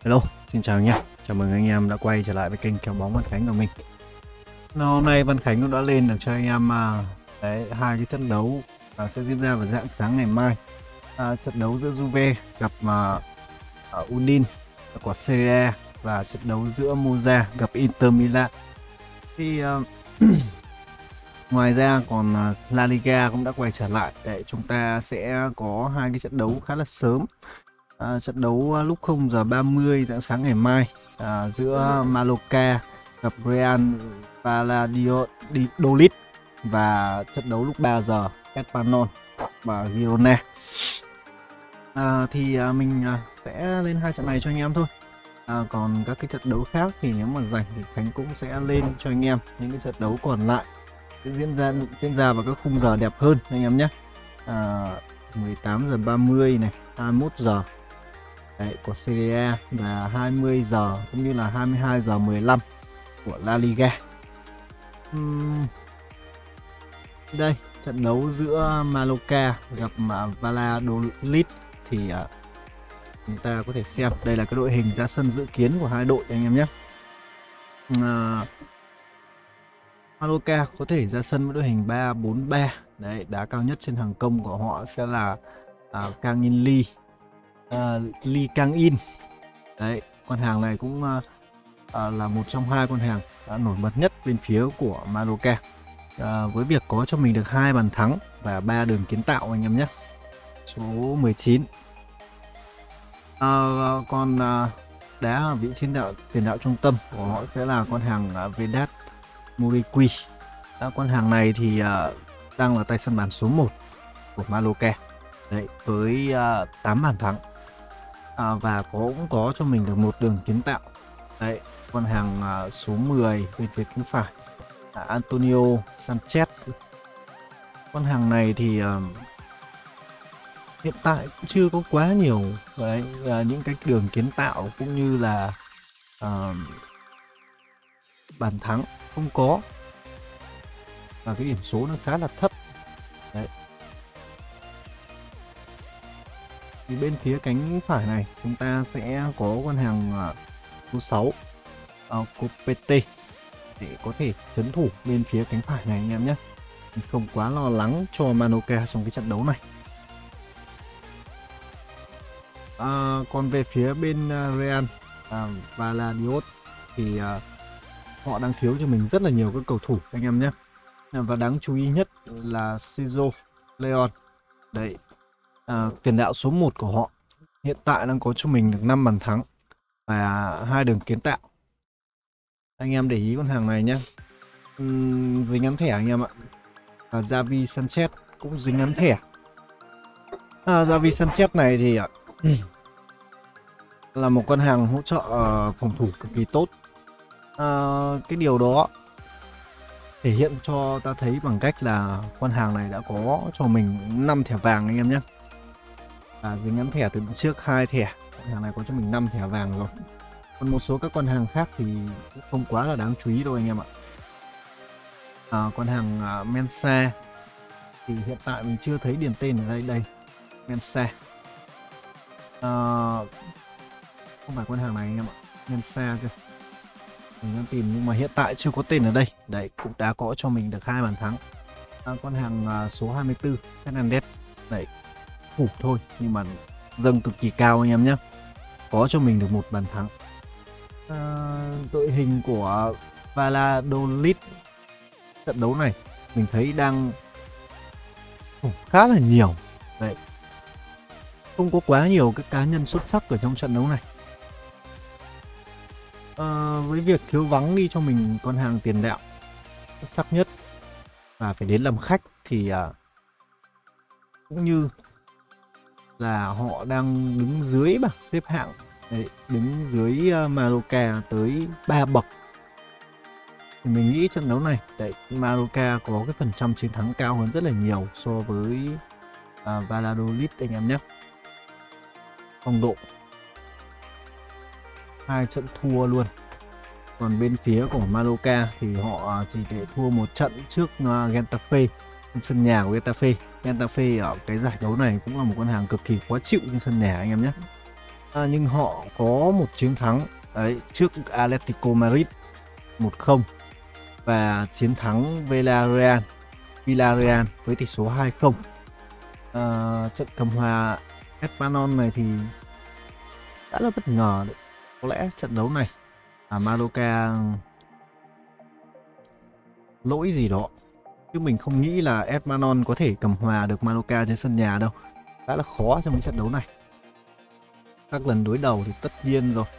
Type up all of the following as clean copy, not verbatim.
Hello, xin chào nha. Chào mừng anh em đã quay trở lại với kênh kèo bóng Văn Khánh của mình. Hôm nay Văn Khánh cũng đã lên được cho anh em hai cái trận đấu sẽ diễn ra vào rạng sáng ngày mai. Trận đấu giữa Juve gặp Udin của Serie A và trận đấu giữa Monza gặp Inter Milan. Thì ngoài ra còn La Liga cũng đã quay trở lại. Để chúng ta sẽ có hai cái trận đấu khá là sớm. Trận đấu lúc 0 giờ 30 rạng sáng ngày mai giữa Mallorca gặp Real Valladolid và trận đấu lúc 3 giờ Espanyol và Girona. Mình sẽ lên hai trận này cho anh em thôi. Còn các cái trận đấu khác thì nếu mà rảnh thì Khánh cũng sẽ lên cho anh em những cái trận đấu còn lại sẽ diễn ra vào các khung giờ đẹp hơn anh em nhé. 18 giờ 30 này, 21 giờ của Serie A và 20 giờ cũng như là 22 giờ 15 của La Liga. Đây, trận đấu giữa Mallorca gặp Valladolid thì chúng ta có thể xem đây là cái đội hình ra sân dự kiến của hai đội anh em nhé. Mallorca có thể ra sân với đội hình 3-4-3. Đấy, đá cao nhất trên hàng công của họ sẽ là Kang In Lee. Lee Kang In. Đấy, con hàng này cũng là một trong hai con hàng đã nổi bật nhất bên phía của Mallorca. Với việc có cho mình được 2 bàn thắng và 3 đường kiến tạo anh em nhé. Số 19. Còn đá ở vị trí tiền đạo trung tâm của họ sẽ là con hàng Vedat Muriqi. Con hàng này thì đang là tay sân bàn số 1 của Mallorca. Đấy, với 8 bàn thắng và cũng có cho mình được một đường kiến tạo. Đấy, con hàng số 10 bên phía cánh phải Antonio Sanchez. Con hàng này thì hiện tại cũng chưa có quá nhiều đấy, những cái đường kiến tạo cũng như là bàn thắng không có, và cái điểm số nó khá là thấp. Đấy. Thì bên phía cánh phải này chúng ta sẽ có con hàng số 6 Copete để có thể trấn thủ bên phía cánh phải này anh em nhé. Không quá lo lắng cho Mallorca trong cái trận đấu này. Còn về phía bên Real Valladolid thì họ đang thiếu cho mình rất là nhiều các cầu thủ anh em nhé. Và đáng chú ý nhất là Sergio Leon. Đấy, tiền đạo số 1 của họ hiện tại đang có cho mình được 5 bàn thắng và 2 đường kiến tạo. Anh em để ý con hàng này nhé, dính ấn thẻ anh em ạ. Và Javi Sanchez cũng dính ấn thẻ. Javi Sanchez này thì là một con hàng hỗ trợ phòng thủ cực kỳ tốt. Cái điều đó thể hiện cho ta thấy bằng cách là con hàng này đã có cho mình 5 thẻ vàng anh em nhé. Dính ấn thẻ từ trước 2 thẻ, con hàng này có cho mình 5 thẻ vàng rồi. Còn một số các con hàng khác thì không quá là đáng chú ý đâu anh em ạ. Con hàng Mensa thì hiện tại mình chưa thấy điền tên ở đây. Mensa không phải con hàng này anh em ạ, Mensa cơ. Mình đang tìm nhưng mà hiện tại chưa có tên ở đây. Đấy, cũng đã có cho mình được 2 bàn thắng. Con hàng số 24 Fernandez. Đấy, thủ thôi nhưng mà dâng cực kỳ cao anh em nhé. Có cho mình được 1 bàn thắng. Đội hình của Valladolid trận đấu này mình thấy đang khá là nhiều. Đấy, không có quá nhiều các cá nhân xuất sắc ở trong trận đấu này. Với việc thiếu vắng đi cho mình con hàng tiền đạo xuất sắc nhất và phải đến làm khách thì cũng như là họ đang đứng dưới bảng xếp hạng. Đấy, đứng dưới Mallorca tới 3 bậc. Thì mình nghĩ trận đấu này Mallorca có cái phần trăm chiến thắng cao hơn rất là nhiều so với Valladolid anh em nhé. Phong độ 2 trận thua luôn. Còn bên phía của Mallorca thì họ chỉ để thua 1 trận trước Getafe sân nhà của Getafe. Getafe ở cái giải đấu này cũng là một con hàng cực kỳ khó chịu trên sân nhà anh em nhé. Nhưng họ có một chiến thắng đấy trước Atletico Madrid 1-0 và chiến thắng Villarreal với tỷ số 2-0. Trận cầm hòa Español này thì đã là bất ngờ đấy. Có lẽ trận đấu này Mallorca lỗi gì đó, chứ mình không nghĩ là Español có thể cầm hòa được Mallorca trên sân nhà đâu. Đã là khó trong cái trận đấu này. Các lần đối đầu thì tất nhiên rồi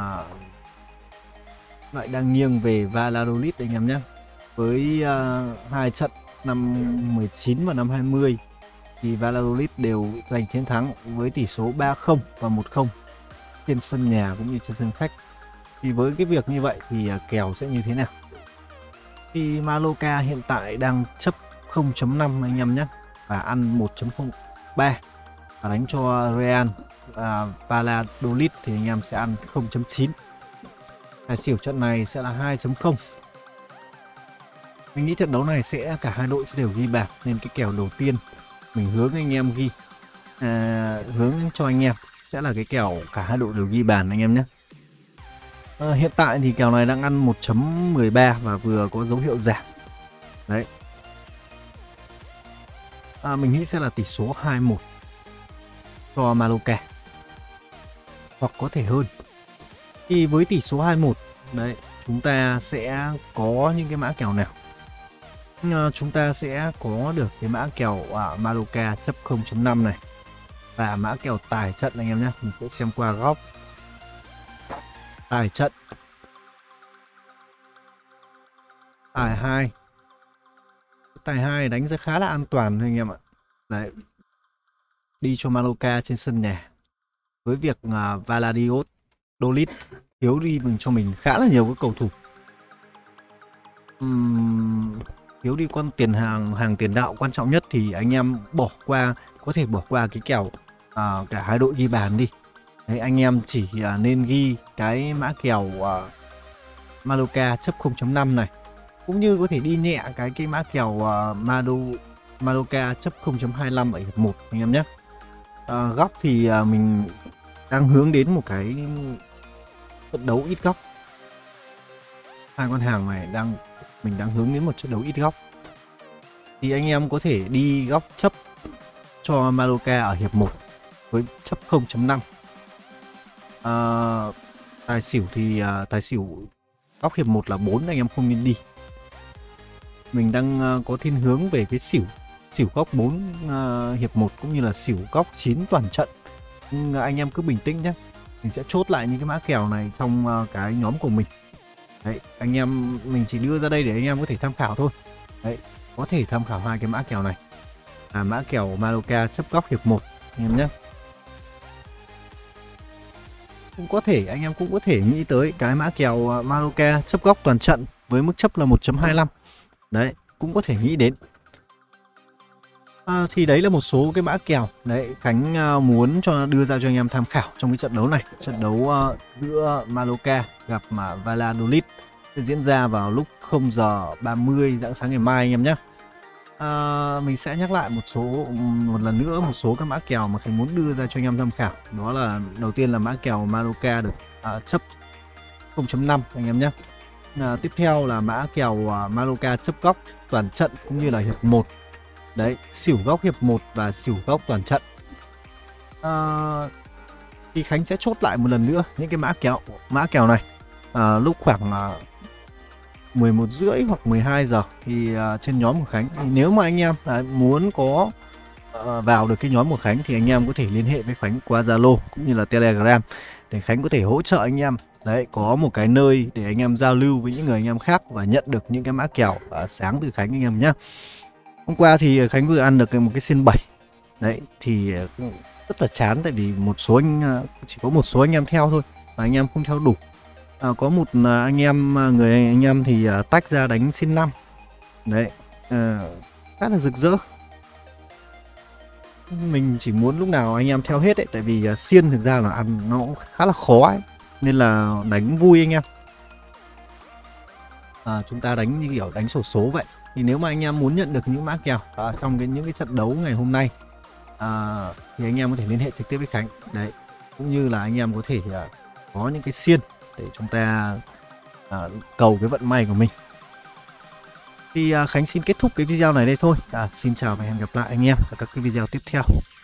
lại đang nghiêng về Valladolid anh em nhé. Với hai trận năm 19 và năm 20 thì Valladolid đều giành chiến thắng với tỷ số 3-0 và 1-0 trên sân nhà cũng như trên sân khách. Thì với cái việc như vậy thì kèo sẽ như thế nào? Thì Mallorca hiện tại đang chấp 0.5 anh em nhé, và ăn 1.03 và đánh cho Real Valladolid thì anh em sẽ ăn 0.9. Tài xỉu trận này sẽ là 2.0. Mình nghĩ trận đấu này sẽ cả hai đội sẽ đều ghi bàn, nên cái kèo đầu tiên mình hướng anh em hướng cho anh em sẽ là cái kèo cả hai đội đều ghi bàn anh em nhé. Hiện tại thì kèo này đang ăn 1.13 và vừa có dấu hiệu giảm. Đấy. Mình nghĩ sẽ là tỷ số 2-1 cho Mallorca, hoặc có thể hơn. Thì với tỷ số 2-1 đấy, chúng ta sẽ có những cái mã kèo nào? Chúng ta sẽ có được cái mã kèo Mallorca chấp 0.5 này và mã kèo tài trận anh em nhé. Mình sẽ xem qua góc tài trận. Tài 2 đánh rất khá là an toàn thôi anh em ạ. Đấy. Đi cho Mallorca trên sân nhà. Với việc Valladolid thiếu đi cho mình khá là nhiều cái cầu thủ. Thiếu đi con hàng tiền đạo quan trọng nhất thì anh em có thể bỏ qua cái kèo cả hai đội ghi bàn đi. Đấy, anh em chỉ nên ghi cái mã kèo Mallorca chấp 0.5 này, cũng như có thể đi nhẹ cái mã kèo Mallorca chấp 0.25 ở hiệp 1 anh em nhé. Góc thì mình đang hướng đến một cái trận đấu ít góc. Hai con hàng này mình đang hướng đến một trận đấu ít góc. Thì anh em có thể đi góc chấp cho Mallorca ở hiệp 1 với chấp 0.5. Tài xỉu thì tài xỉu góc hiệp 1 là 4, anh em không nên đi. Mình đang có thiên hướng về cái xỉu góc 4 hiệp 1 cũng như là xỉu góc 9 toàn trận. Nhưng anh em cứ bình tĩnh nhé. Mình sẽ chốt lại những cái mã kèo này trong cái nhóm của mình. Đấy, anh em mình chỉ đưa ra đây để anh em có thể tham khảo thôi. Đấy, có thể tham khảo hai cái mã kèo này. Mã kèo Mallorca chấp góc hiệp 1 anh em nhé. Anh em cũng có thể nghĩ tới cái mã kèo Mallorca chấp góc toàn trận với mức chấp là 1.25. Đấy, cũng có thể nghĩ đến. Thì đấy là một số cái mã kèo đấy Khánh muốn đưa ra cho anh em tham khảo trong cái trận đấu này. Trận đấu giữa Mallorca gặp Valladolid sẽ diễn ra vào lúc 0 giờ 30 rạng sáng ngày mai anh em nhé. Mình sẽ nhắc lại một lần nữa một số các mã kèo mà Khánh muốn đưa ra cho anh em tham khảo. Đó là đầu tiên là mã kèo Mallorca được chấp 0.5 anh em nhé. Tiếp theo là mã kèo Mallorca chấp góc toàn trận cũng như là hiệp 1. Đấy, xỉu góc hiệp 1 và xỉu góc toàn trận. Thì Khánh sẽ chốt lại một lần nữa những cái mã kèo này lúc khoảng 11 rưỡi hoặc 12 giờ thì trên nhóm của Khánh. Thì nếu mà anh em muốn có vào được cái nhóm của Khánh thì anh em có thể liên hệ với Khánh qua Zalo cũng như là Telegram để Khánh có thể hỗ trợ anh em. Đấy, có một cái nơi để anh em giao lưu với những người anh em khác và nhận được những cái mã kèo sáng từ Khánh anh em nhé. Hôm qua thì Khánh vừa ăn được một cái xiên 7. Đấy thì rất là chán, tại vì chỉ có một số anh em theo thôi và anh em không theo đủ. Có một anh em thì tách ra đánh xiên 5. Đấy, khá là rực rỡ. Mình chỉ muốn lúc nào anh em theo hết ấy, tại vì xiên thực ra là ăn nó cũng khá là khó ấy, nên là đánh vui anh em. Chúng ta đánh như kiểu đánh xổ số vậy. Thì nếu mà anh em muốn nhận được những mã kèo trong những cái trận đấu ngày hôm nay thì anh em có thể liên hệ trực tiếp với Khánh. Đấy, cũng như là anh em có thể có những cái xiên để chúng ta cầu cái vận may của mình. Thì Khánh xin kết thúc cái video này đây thôi. Xin chào và hẹn gặp lại anh em ở các cái video tiếp theo.